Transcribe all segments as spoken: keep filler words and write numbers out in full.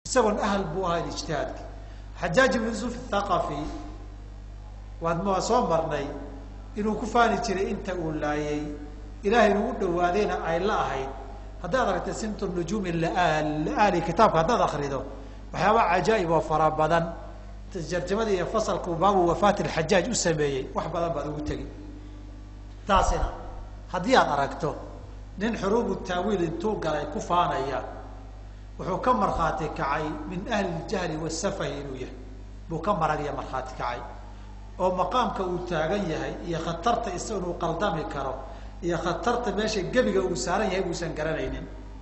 سوون أهل بوها الاجتهاد حجاج بن يوسف الثقفي وهذا ما صامرني إنه كفاني ترى أنت ولاي إلهي نقول وهذينا أي لا هاي هذا رأيت سمت النجوم اللي آل كتاب هذا أخريده وحياة عجائب وفرا بدن تجرجمدي فصل كوباب وفاة الحجاج أسميه وحبا بدن وتجي تاسنا هدي أركته نين حروب التأويل انتو قال كفانا إياه وحكم مرخاتي كعي من أهل الجهل والسفه إلويه بكم مرقية مرخاتي كعي أو مقام كوتاجيه هي خطرت إسونه قلدامي كرو هي خطرت ماشي جبجة وسارين هي وسنجرانين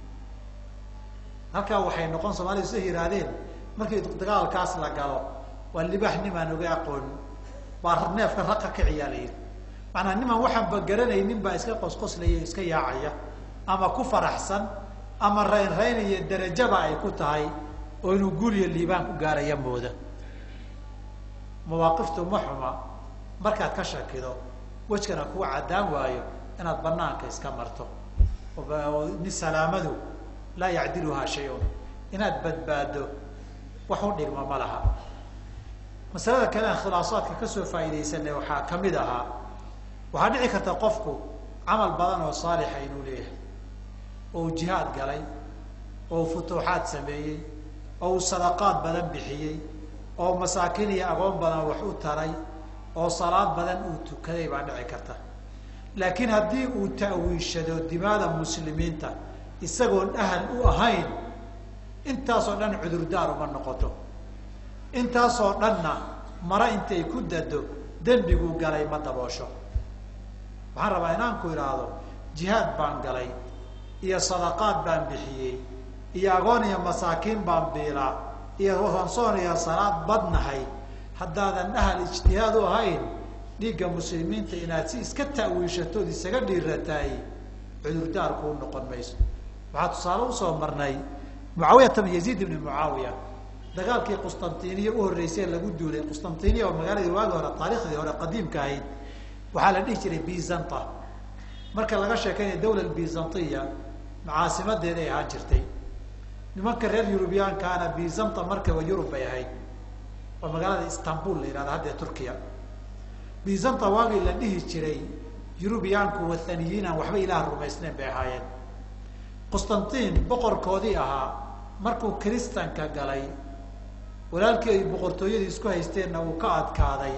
هكا وحين نقول سمالي سهير هذين مركي تقال كاس لا قالوا واللي بحني ما نبي أقول بارناف كرقة كعيالين معناه إنما واحد بجرانين بقى إسكا قص قص لي إسكا يعيا أما كفر أحسن أما رين رين الدرجة بقى يكوتهاي ونقول اللي بان كجارة يموده مواقفته محمى مركات كشة كده وجهنا كوا عدام وايو أنا أتبناك إسكامرته وبالسلامة لا يعدلها شيء إن أتبدباده وحول ما ملها مسألة كلام خلاصات كسر فائدة سنة وحاكمدها وهنعك تقفكو عمل بدن وصالح ينوليه أو جهاد قلي أو فتوحات سميه أو صدقات بدن بحيي أو مساكين يا أقوم بدن وحو تري أو صلاة بدن وتكذب عن عكرته لكن هدي وتأويش دماء المسلمين تا يسقون أهل وأهين أنت صرنا عذر دار من نقطه أنت صرنا مرة أنت يكون ددو دم بيقول قالي ما تباشو محرم عينان كويرادو جهاد بان قالي يا صدقات بان بحيي يا أغاني مساكين بان بيلا يا وفنصون يا صلاة بدنحي حتى هذا أهل اجتهاد وهين ديقا مسلمين تيناتي اسكتا ويشتو دي سقدي الرتاي عذر دار كون نقل ميس وحاتو صالو صومرناي معاوية تم يزيد بن معاوية دقال كي قسطنطينية اوه الرئيسين لقو دولي قسطنطينية ومقالة دي واقع هورا التاريخ دي هورا قديم كاين وحالا نيشتري بيزنطة مركا لغاشا كان الدولة البيزنطية معاصمة دي دي هاجرتي نمكن غير يوروبيان كان بيزنطة مركا ويوروبا هاي ومقالة اسطنبول اللي هذا هذا تركيا بيزنطة واقع لنيه جري يوروبيان كو الثانيين وحبا إله الروميسنين بيهايين قسطنطين بقر كودي أها مركو كريستان كقالي ولكن بقرطوية اسكو هيستين وكاد كادي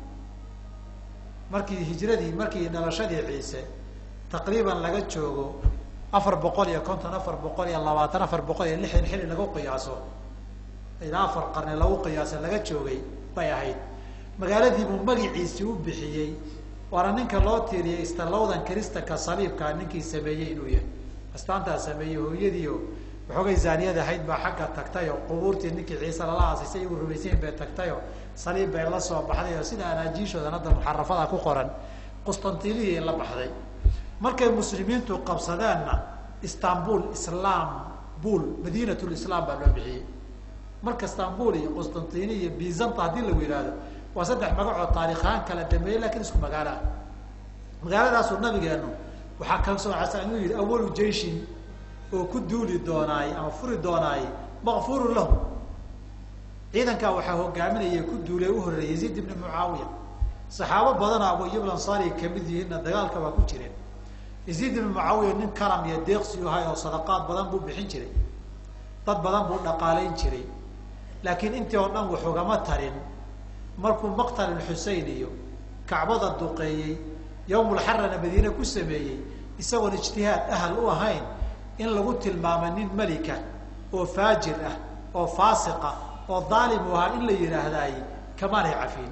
مركي هجردي مركي نلاشدي عيسى تقريبا لقد شوقو أفر بقوليا كنت نفر بقوليا اللواتن أفر بقوليا لحين حين لقو قياسو إذا أفر قرن لقو قياسا لقد شوقي بيهايد magaaladii buu magaciisi u bixiyay waana ninka loo tiiriyay istalowdan kirista ka saliibka ninkii sameeyay inuu yahay astaanta sameeyay hooyadiyo waxoogay zaaniyada ahayd baa xagga tagtay oo qubuurtii ninkii ciise la aasisay uu rumaysan bay tagtay oo saliib bay la soo baxday oo sida anaajiishooda hadda muxarrafada ku qoran Qustantiniya la baxday markay muslimiintu qabsadaanna Istanbul Islam bul Madinatul Islam baa loo bixiyay marka Istanbul iyo Qustantiniya Byzantium hadii la weeraado وصدق مقعد تاريخان كلا دميل لكن اسمه مقالة مقالة ده صرنا بيجانو وحكم سو عسانو أول جيش وكدوا للدوناي أو فر الدوناي مغفور له إذا كان وحهو قامل يكدوا له يزيد بن معاوية صحابة بدنا أبو يبل أنصاري كمدي هنا دجال كوا كتيرين يزيد بن معاوية نين كرم يدقس يهاي وصدقات بدن بو بحين شري طب بدن بو نقالين شري لكن أنت ورنا وحجمات ترين مركو مقتل الحسيني كعبض الدقي يوم الحر مدينة كسبية يسوي الاجتهاد أهل وهين إن لو قلت المامنين ملكة وفاجرة وفاسقة وظالم وها إلا يرهداي كمان يعفين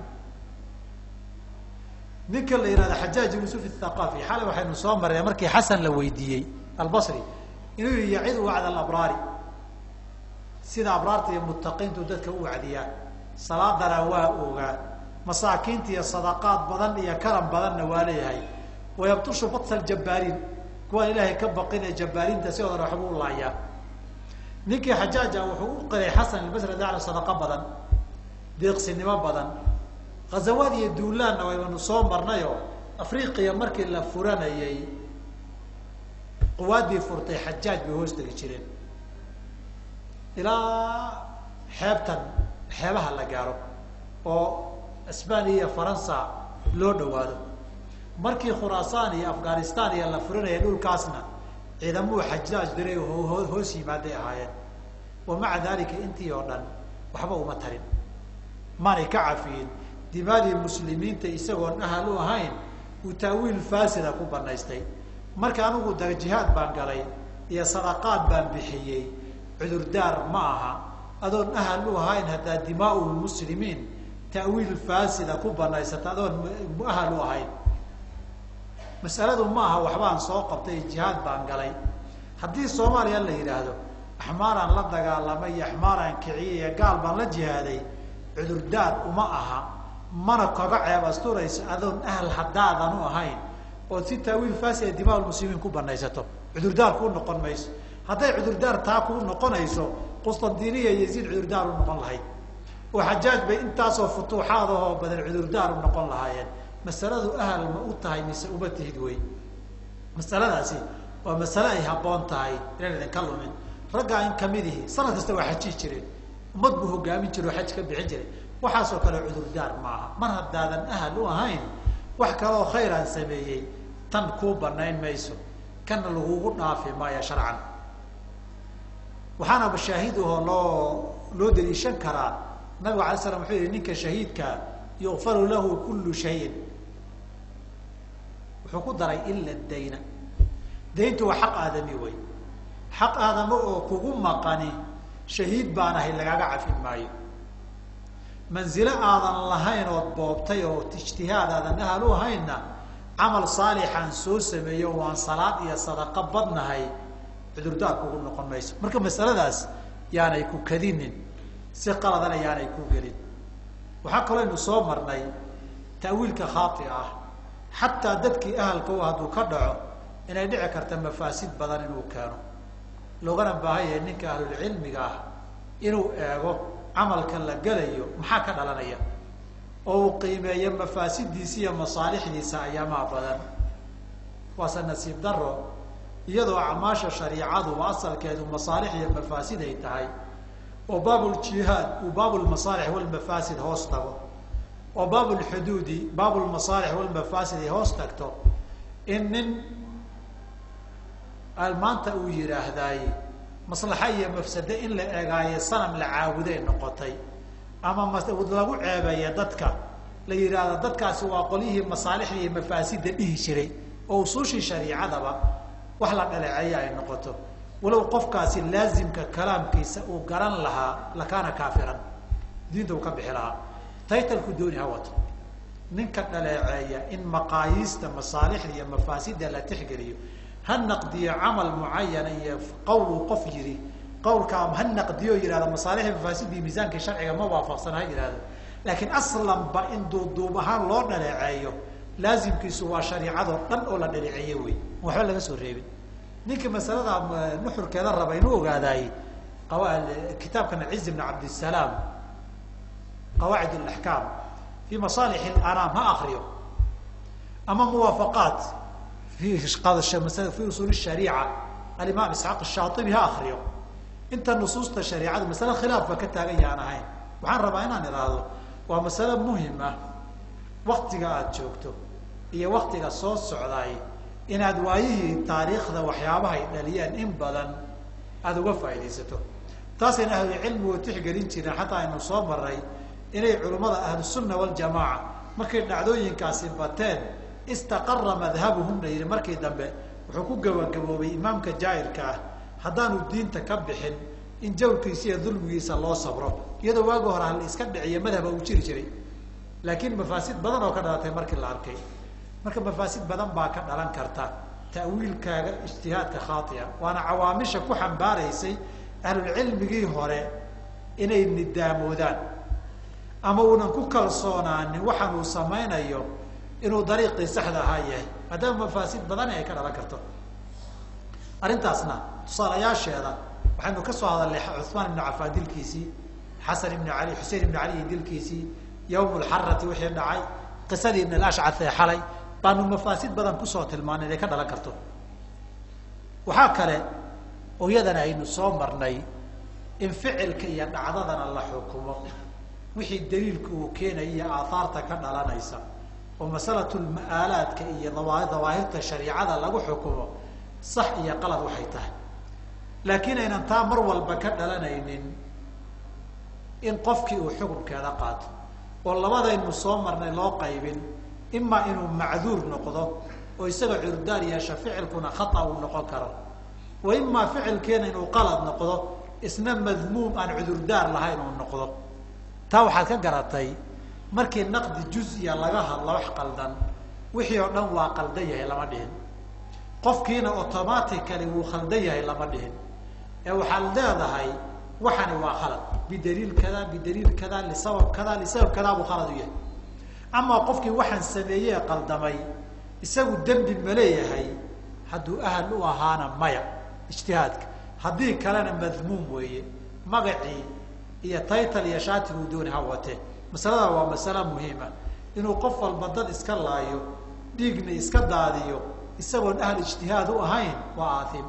نكل اللي هذا حجاج يوسف الثقافي حاله وحين نصام مرة مركي حسن لويديي البصري إنه يعيد وعد الأبرار سيد أبرارتي المتقين تودتك وعديان صلاة درواء وغا مساكين تي صدقات بدن يا كرم بدن واليهي ويبطش بطل الجبارين كوان إلهي كبقين الجبارين تسيو رحمه الله إياه نيكي حجاجة وحقوق حسن البصري ده على صدقات بدن ديقس النماء بدن غزوات يدولان ويبنو صوم برنايو أفريقيا مركي لفورانا يي قوات بفرطي حجاج بهوستك جيرين إلى xeebtan xeebaha la gaaro oo Isbaaniya Faransa loo dhawaado markii Khuraasaan iyo Afghanistan iyo la furinayay dhulkaasna ciidamadu xajjaaj diray hoos yimaaday ahaayeen ومع ذلك انت يودن waxba uma tarin maanay ka cafiin dibaadii muslimiinta isagoon ahal u ahayn uu taawiil faasida ku banaystay marka anigu dag jihaad baan galay iyo sadaqaad baan bixiyay cudur daar ma aha adoon ahal u ahayn hada dimaa'u muslimiin taawiil faasida ku banaysata adoon ahal u ahayn mas'aladu ma aha waxbaan soo qabtay jihaad baan galay hadii Soomaaliya la yiraahdo أحمارا لا دغالمay أحمارا kiciye gaal baan la jihaaday cudur daar uma aha mana kaga ceeb astuurays adoon ahl hadaadan u ahayn oo si taawiil faasid dimaal muslimiin ku banaysato cudur daar ku noqon mayso haday cudur daar taa ku noqonayso Qustantiniya Yaziid cudur daar u noqon lahayd oo Xajaaj bay intaas oo futuuxaad oo badan cudur daar u noqon lahaayeen masaladu ahl ma u tahay mise uma tihid way masaladaasi waa mas'ala ay haboon tahay inaan ka lumin ragga in kamidihi sanad kasta waa xajii jireen umad buu hogaamin jiray xaj ka bixin jiray waxa soo kale cudur daar maaha mar hadaadan ahal u ahayn wax kale oo khayran sameeyay tan ku banayn mayso kana lagu dhaafi maaya sharcan waxana bashaahiduhu loo loo daliishan karaa nabiga calaysalaam wuxuu yiri ninka shahiidka yughfaru lahu kullu shay wuxuu ku daray illa dayna dayntu waa xaq aadami way حق هذا مو كوجو مقاني شهيد بانه لقاقع في الماي منزلة هذا اللهين وضبطي واجتهاد هذا نهلو هينا عمل صالحا سوس ميوان صلاة يا صدقة بدنا هاي عذر دار كوجو نقول ميس مركب مسألة داس يعني يكون كذين سقلا ذا يعني يكون قريب وحق له إنه صومرني تأويل كخاطئة حتى دتك أهل كوهد وكدعوا إن يدعي كرت مفاسد بدن إنه كانوا لو قرن باهي إنك أهل العلم جاه إنه أجو عمل كان لجليه محاكا على أو قيمة يم مفاسد ديسية مصالح ديسا أيام بدن وصل نسيب ضره يدو عماش الشريعة وأصل كذو مصالح يم مفاسد يتعي وباب الجهاد وباب المصالح والمفاسد هوستو وباب الحدود باب المصالح والمفاسد هوستكتو إن المانتا ويرا هداي مصلحيه مفسده ان لا اغايه صنم لعاودين نقطي اما مسود لو عيبايه ددكا لا يراده ددكاس waa qolihi masaalixii mafaasida dhihi jiray oo suushi shariicadaba wax la dhaleecay ay noqoto walow qofkaasi laazimka kalaamkiisa uu garan lahaa la kana kaafiran diinta uu ka bixilaa taytalku dooni hawato ninka dhaleecaya in maqaayista masaalixda iyo mafaasida la tixgeliyo هل نقضي عمل معين قول قفجري قول كام هل نقضيه إلى هذا مصالح مفاسد بميزان كشرعي ما وافق صنع إلى هذا لكن أصلا بإن دو دو بهان لورنا لعيه لازم كيسوا شريعة ضم ولا لعيوي وحول بس الريبي نيك مسألة نحر كذا ربينوه هذاي قواعد كتاب كان عز بن عبد السلام قواعد الأحكام في مصالح الأنام ها آخره أما موافقات في قاضي الشمسة في أصول الشريعة الإمام إسحاق الشاطبي ها آخر يوم أنت النصوص الشريعة مسألة خلاف فكتاغية أنا هاي وعن ربعنا نرادو ومسألة مهمة وقت قاعد شوكتو هي وقت قصوص سعوداي إن أدوايه تاريخ ذا وحيابها إداليان إن بدن هذا وفا إليسته تاسين أهل العلم وتحقرين تينا حتى إنه صوب الرأي إلي علماء أهل السنة والجماعة ما كنا نعدوين كاسبتين استقر مذهبهم لي مركي دنبه وحكو غبغبوبي امامك جايرك hadaan diinta ka bixin in jawrkiisa dulmigiisa loo sabro iyadoo waago hore hal iska dhiciye madhab uu jiri jiray laakiin mafaasid badan oo ka dhalatay markii la arkay marka mafaasid badan baa ka dhalan karta ta'wiilkaaga ijtihaadka khaatiya waana cawaamisha ku xambaaraysay ahlul cilmigii hore inay nidaamoodaan ama uu ku kalsoonaan waxaan uu sameeynayo inuu dariiqii saxda ahaa yahay hadaba mafaasid badan ay ka dhalan karto arintaasna tusaalayaasheeda waxaanu ka soo hadalnay Uthman ibn Affan dilkiisii Hasan ibn Ali Hussein ibn Ali dilkiisii yawm al-harrati wixii dhacay qisadii ibn al-Ash'ath ee xalay baanu mafaasid badan ku soo tilmaanay inay ka dhalan karto waxa kale oo iyadana aynu soo marnay in ficilka iyo dhacdadana la xukumo wixii daliilku uu keenaya iyo aahaarta ka dhalanaysa oo masalatu lma'aalaadka iyo dawaahirta shariicada lagu xukumo sax iyo qalad waxay tahay laakiin aynan taa mar walba ka dhalanaynin in qofkii uu xukunkeeda qaato oo labadaynu soo marnay loo qaybin imaa inuu macduur noqdo oo isaga curdaar yeesha ficilkuna khata uu noqon karo wa imaa ficilkeena inuu qalad noqdo isna madmuum aan cudurdaar lahayn uu noqdo taa waxaad ka garatay markii naqdi juz-iya laga hadlo wax qaldan wixii oo dhan waa qaldan yahay lama dhihin qofkiina automatically wuu khaldan yahay lama dhihin ee waxaad leedahay waxani waa khalad bidaliil kada bidaliil kada lisabab kada lisabab kada buu khalad u yahay amaa qofkii waxaan sameeyey qaldamay isagu dembi ma leeyahay hadduu ahal u ahaana maya ijtihaadka haddii kalena madmuum weeye magacii iyo taytal iyo shaatiguu dooni ha watee masalada waa masala muhiima inuu qof walba dad iska laayo dhiigna iska daadiyo isagoon ahal ijtihaad u ahayn waa aathim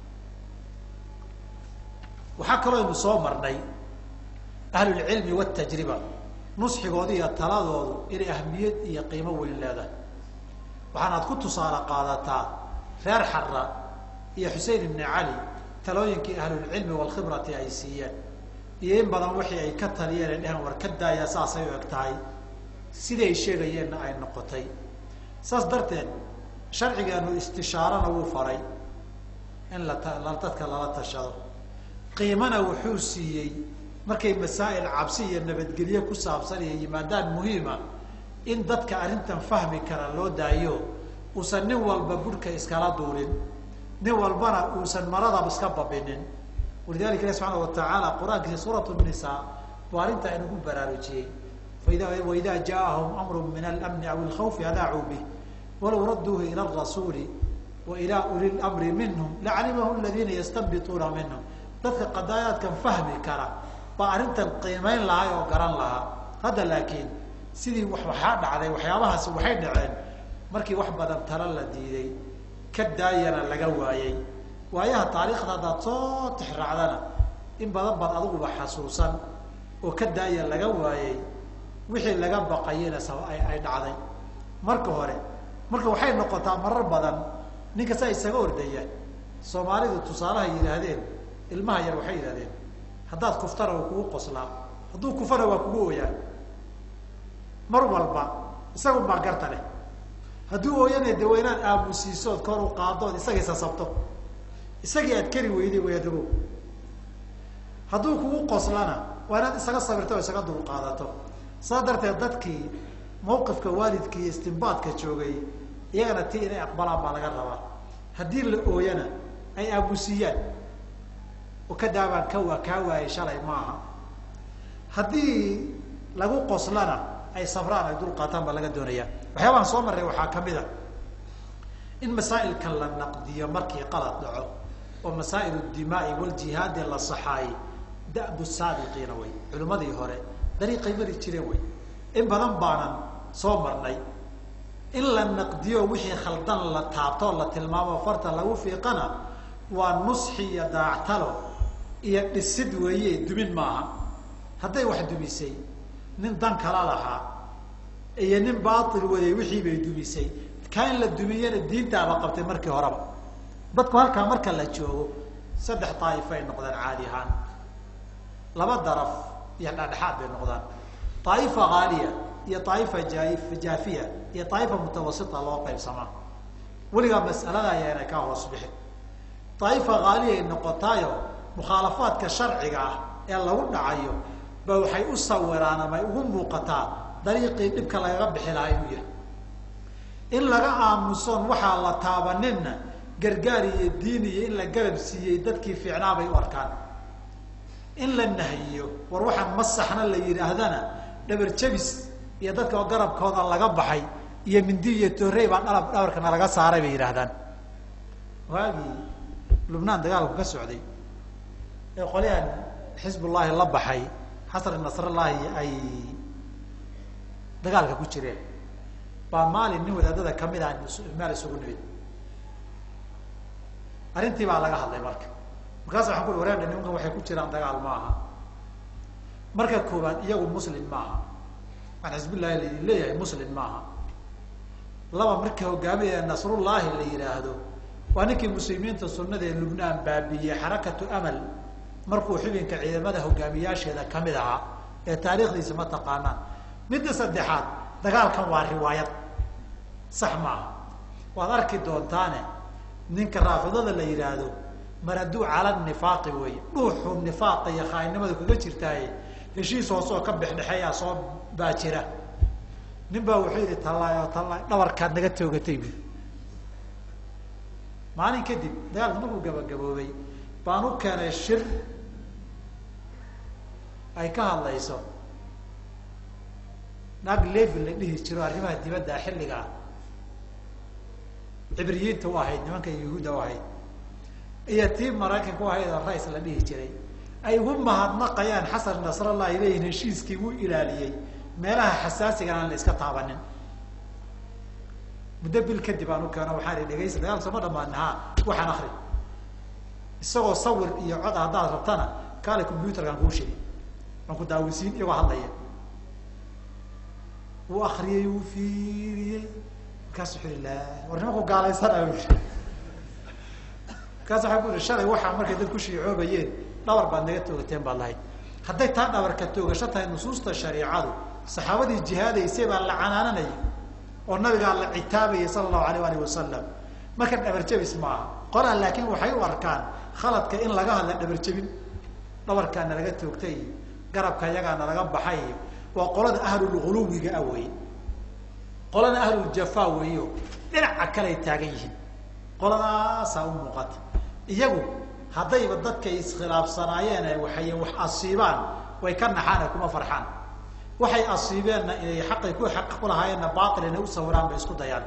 waxaa kaloo aynu soo marnay ahlulcilmi watajriba nusxigooda iyo taladoodu inay ahmiyad iyo qiimo weyn leedahay waxaanaad ku tusaale qaadataa reer xara iyo xusein ibni cali talooyinkii ahlulcilmi walkhibrati ay siiyeen iyo in badan wixii ay ka taliyeen ay dheheen war ka daaya saasay u eg tahay siday sheegayeenna ay noqotay saas darteed sharcigeenu istishaarana wuu faray in la dadka lala tashado qiimana wuxuu siiyey markay masaa'il cabsi iyo nabadgelye ku saabsan iyo yimaadaan muhiima in dadka arrintan fahmi kara loo daayo uusan nin walba budhka iskala duulin nin walbana uusan maradaba iska babinin walidalika ilahi subxaana watacaala qur-aankiisa suurat nisaa buu arrintaa inagu baraarujiyey faida waida jaaahum amru min alamni aw ilkhawfi adaacuu bih walow radduuhu ila arasuuli wa ila uli lmri minhum lacalimahu aladiina yastanbituuna minhum dadka qadaayaadkan fahmi kara baa arrintan qiimeyn lahaa oo garan lahaa hadda laakiin sidii wax waxaa dhacday waxyaabahaasi waxay dhaceen markii wax badan tala la diiday ka daayana laga waayey waayaha taariikhda haddaad soo tixraacdana in badan baad adiguba xasuusan oo ka daaya laga waayey wixii laga baqayena sab ay ay dhacday marka hore marka waxay noqotaa marar badan ninka saa isaga ordaya soomaalidu tusaalahay yidhaahdeen ilmaha yar waxay yidhahdeen haddaad kuftana waa kugu qoslaa hadduu kufana waa kugu ooyaa mar walba isagun baa garta leh hadduu ooyana de waa inaad aamusiisood kor u qaadood isagii sasabto isagii aad keri weyday wayadago hadduu kugu qoslana waa inaad isaga sabirto oo isaga dul qaadato saa darteed dadkii mawqifka waalidkii iyo istinbaadka joogay iyagana ti inay aqbalaan baa laga rabaa haddii la ooyana ay aamusiiyaan oo ka daabaan ka waa kaa waayay shalay maaha haddii lagu qoslana ay sabraan ay dul qaataan baa laga doonayaa waxyaabahan soo marray waxaa kamid a in masaa'ilkan la naqdiyo markii qalad dhaco oo masaa'il dimaai waljihaadi la saxaayey da'bu saabiqiina way culimmadii hore dariiqay mari jireen way in badan baanan soo marnay in la naqdiyo wixii khaldan la taabto la tilmaamo farta lagu fiiqana waa nusxi iyo daactalo iyo dhisid weeye dumin maaha hadday wax dumisay nin dan kala lahaa iyo nin baatil waday wixii bay dumisay kaa in la dumiyana diintaaba qabtay markii horeba dadku halkaa marka la joogo saddex daa'if ay noqdaan caadi ahaan laba daraf iyo dhexdhexaad bay noqdaan daa'ifa haaliya iyo daa'ifa jaaif jaafiya iyo daa'ifa mutawasita loo qaybsamaa weligaa mas'alada ayaana ka hoos bixin daa'ifa haaliya ay noqotaayo mukhaalafaadka sharciga ah ee lagu dhacayo ba waxay u sawiraan ama ay ugu muuqataa dariiqii dhibka lagaga bixi lahaa inuu yahay in laga aamusoon waxaa la taabaninna gargaar iyo diin iyo in la garab siiyey dadkii fiicnaa bay u arkaan in la nahiyo war waxaan masaxna la yidhaahdana dhabar jabis iyo dadka oo garabkooda laga baxay iyo mindi iyo toorey baa dhalab dhabarkana laga saaray bay yidhaahdaan waagii lubnaan dagaalku ka socday ee qolyahan xisbullaahi la baxay xasan nasrallaahi ay dagaalka ku jireen baa maalin nin wadaadada kamid ah meel isugu nimid arrintii baa laga hadlay marka markaas waxaan ku uri wareer nimankan waxay ku jiraan dagaal maaha marka koobaad iyagu muslim maaha aan xisbillahi la leeyahay muslim maaha laba marka hogaamiye nasrullahi la yiraahdo waa ninkii muslimiinta sunnada ee Lubnaan baabiyay xarakatu amal markuu xubinka ciidamada hogaamiyaasheeda kamid ahaa ee taariikhdiisa ma taqaanaan midda saddexaad dagaalkan waa riwaayad sax maaha waad arki doontaane ninka raafidada la yiraahdo maraduu cala nifaaqi way dhuuxu nifaaqa iyo khaainimada kaga jirtay heshiis hoos oo ka bixdhaxaya soo baajira ninba wuxuu yiri talaayo talaay dhabarkaad naga toogatay maalin kadib dagaalku markuu gabagaboobay baan u keenay shir ay ka hadlayso naag level la dhihi jiro arrimaha dibadda xilliga cibriyiinta u ahayd nimanka yuhuudda u ahayd iyo tii maraykanka u ahayd rays la dhihi jiray ay ugu mahadnaqayaan xasan nasrallah ilayhi heshiiskii uu ilaaliyay meelaha xasaasiga aan la iska taabanin muddo bil kadib aan u keeno waxaan dhegeysan dagaal sama dhamaanaha waxaan akhri isagoo sawir iyo cod haddaad rabtana kaale computerkan kuu sheegay aan ku daawisiin iyagoo hadlaya wuu akhriyey wuu fiiriyey markaas wuxuu yidhi laa war nimanku gaalaysanaayo markaas waxaa ku yidhi shalay waxaa markay dad ku shiicoobayeen dhabar baad naga toogateen baad lahayd hadday taa dhabarka toogasho tahay nusuusta shariicadu saxaabadii jihaadaysay baa la canaananaya oo nabigaa la citaabayay sala allahu alayh alih wasalam marka dhabar jabis maaha qoraa laakiin waxay u arkaan khaladka in laga hadla dhabar jabin dhabarkaana laga toogtay iyo garabka iyagaana laga baxay iyo waa qolada ahlulghuluwiga ah wey qolada ahluljafaa weeyo dhinaca kale ay taagan yihiin qoladaasaa u muuqata iyagu haddayba dadkay iskhilaafsanaayeen waxay wax asiibaan way ka naxaan ee kuma farxaan waxay asiibeenna inay xaqay ku xaq ku lahaayeenna baatil inay u sawiraan bay isku dayaan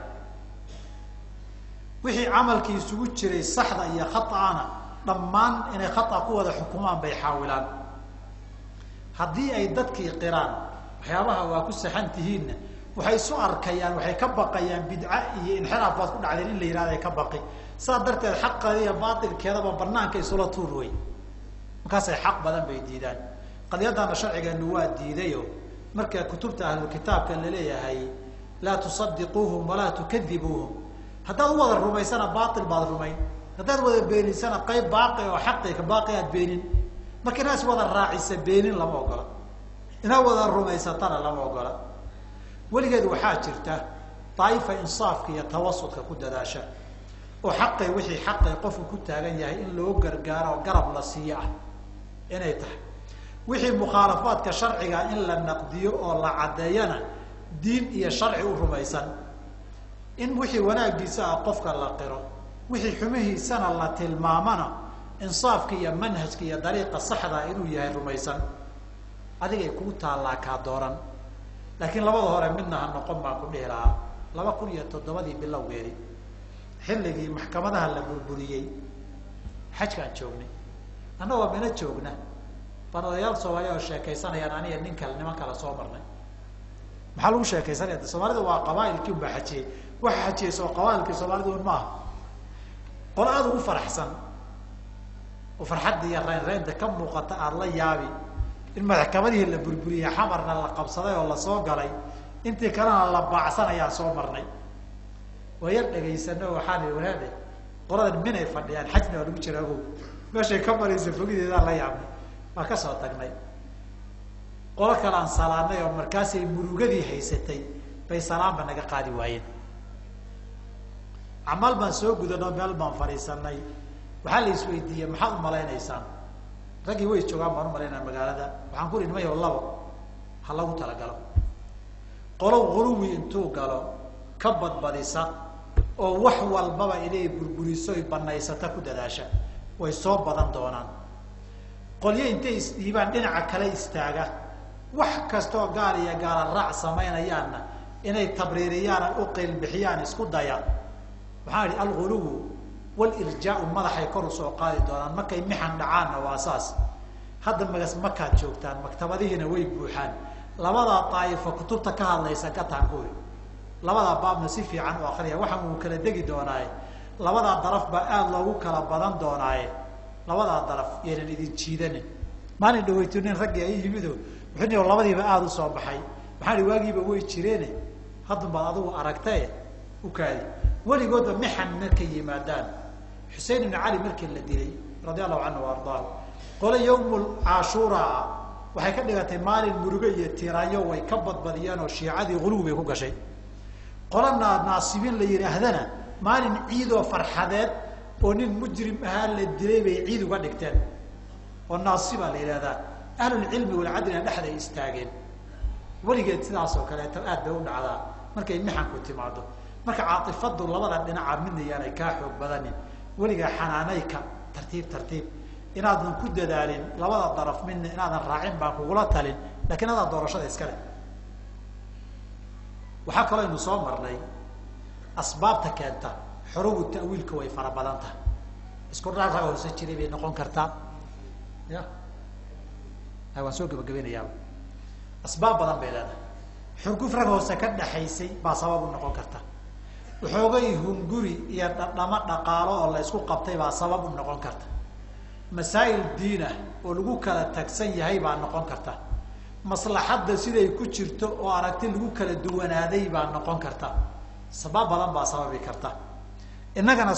wixii camalkii isugu jiray saxda iyo khataana dhammaan inay khata ku wada xukumaan bay xaawilaan haddii ay dadkii qiraan waxyaabaha waa ku saxan tihiinna waxay isu arkayaan waxay ka baqayaan bidca iyo inxiraaf baad ku dhacdeen in la yihahdo ay ka baqi saa darteed xaqeeda iyo baatilkeedaba banaanka isula tuur wey markaasay xaq badan bay diidaan qadiyadana sharcigeenu waa diidayo marka kutubta ahlulkitaabka laleeyahay laa tusadiquuhum walaa tukadibuuhum haddaad u wada rumaysana baatil baad rumayn haddaad wada beenisana qayb baaqi oo xaqiika baaqi aad beenin marka inaas wada raacisa beenin lama ogola inaad wada rumaysatana lama ogola weligeed waxaa jirta daaifa insaafka iyo tawasudka ku dadaasha oo xaqay wixii xaqay qofku ku taagan yahay in loo gargaaro oo garab la siiyo ah inay tahay wixii mukhaalafaadka sharciga in la naqdiyo oo la caddeeyana diin iyo sharci u rumaysan in wixii wanaagiisa ah qofka la qiro wixii xumihiisana la tilmaamana insaafka iyo manhajka iyo dariiqa saxda inuu yahay rumaysan adigay kugu taallaa kaa dooran laakiin labada hore midna ha noqon baan ku dhihi lahaa laba kun iyo toddobadii bilowgeedi xilligii maxkamadaha la burburiyey xajkaan joognay annagoo mina joogna baan odayaal soomaaliya oo sheekaysanayaan aniga nin kale niman kale soo marnay maxaa lagu sheekaysanaya de soomaalida waa qabaailkii unbaa xajiyey waxa xajiyey soo qabaailkii soomaalida un maaha qolo aada ugu faraxsan oo farxadda iyo reynreynta ka muuqata aada la yaabi in maxkamadihii la burburiyey xamarna la qabsaday oo lasoo galay intii kalena la baacsanayaan soo marnay waa yar dhegaysano waxaan i wanaade qoladan minay fadhiyaan xajna waa lagu jira ogow meeshay ka maraysa fogideedaan la yaabnay waa ka soo tagnay qolo kale aan salaanay oo markaasay murugadii haysatay bay salaamba naga qaadi waayeen acmaal baan soo gudanoo meel baan fadhiisanay waxaa la isweydiiyey maxaad umalaynaysaan raggii way joogaan baan umalaynaa magaalada waxaan ku uri nimayo labo ha lagu talagalo qolo guluwi intuu galo ka badbadisa oo wax walbaba inay burburiso ay banaysata ku dadaasha way soo badan doonaan qolyo intay isdhiibaan dhinaca kale istaaga wax kastoo gaal iyo gaala raac samaynayaanna inay tabriiriyaan u qeylbixiyaan isku dayaan waxaan idhi alguluwu walirjaau madaxay kor usoo qaadi doonaan markay mixan dhacaanna waa saas hadda magas makaad joogtaan maktabadihiina way buuxaan labadaa daaifa kutubta ka hadlaysa gataan ku uri labadaa baabna si fiican u akriya waxaan uu kala degi doonaaye labadaa daraf baa aada loogu kala badan doonaaye labadaa daraf yaynan idin jiidanin maalin dhawaytinin raggii ay yimido wuxuu labadiiba aada u soo baxay maxaa hi waagiiba way jireene haddun baad adigu aragtae u kaadi weligoodba mixan markay yimaadaan xusein ibn cali markii la dilay radia allahu canhu wa ardaahu qole yawmul cashuura waxay ka dhigatay maalin murugo iyo tiraayo way ka badbadiyeen oo shiicadii guluw bay ku gashay qolana naasibiin la yidhaahdana maalin ciid oo farxadeed oo nin mujrim ahaa la dilay bay ciid uga dhigteen oo naasibaa la yidhahdaa ahlulcilmi walcadlina dhexday istaageen weligeed sidaas oo kaleeto aad bay u dhacdaa markay mixanku timaado marka caatifadu labada dhinaca midna yaanay kaa xoog badanin weligaa xanaanayka tartiib tartiib inaadan ku dadaalin labada daraf midna inaadan raacin baan kugula talin lakiin adaa doorashada iska leh waxaa kaloo aynu soo marnay asbaabta keenta xurubu ta'wiilka way fara badan tahay isku dhaar raga hoose jiray bay noqon kartaa ya waan soo gabagabeynayaaba asbaab badan bay leedahay xurguf rag hoose ka dhaxaysay baa sabab u noqon karta waxoogay hunguri iyo dhadhamo dhaqaalo oo la isku qabtay baa sabab u noqon karta masaa'il diin ah oo lagu kala tagsan yahay baa noqon karta maslaxadda siday ku jirto oo aragti lagu kala duwanaaday baa noqon karta sabab badan baa sababi karta innagana